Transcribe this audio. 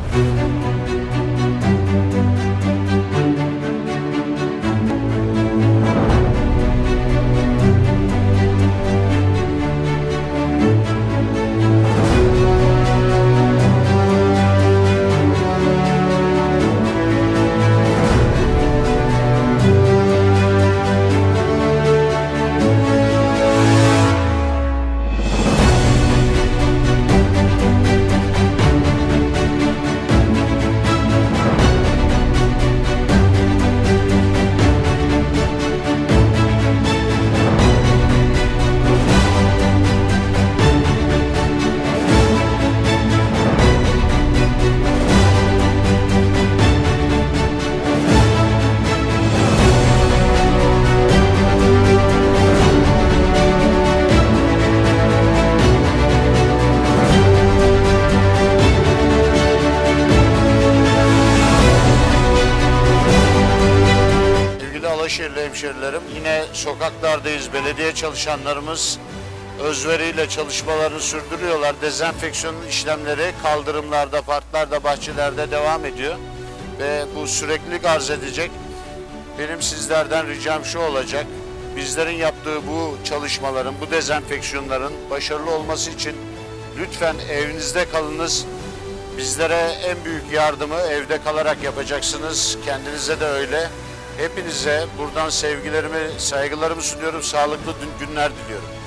Alaşehirli hemşerilerim, yine sokaklardayız. Belediye çalışanlarımız özveriyle çalışmalarını sürdürüyorlar. Dezenfeksiyon işlemleri kaldırımlarda, parklarda, bahçelerde devam ediyor. Ve bu süreklilik arz edecek. Benim sizlerden ricam şu olacak. Bizlerin yaptığı bu çalışmaların, bu dezenfeksiyonların başarılı olması için lütfen evinizde kalınız. Bizlere en büyük yardımı evde kalarak yapacaksınız. Kendinize de öyle. Hepinize buradan sevgilerimi, saygılarımı sunuyorum. Sağlıklı günler diliyorum.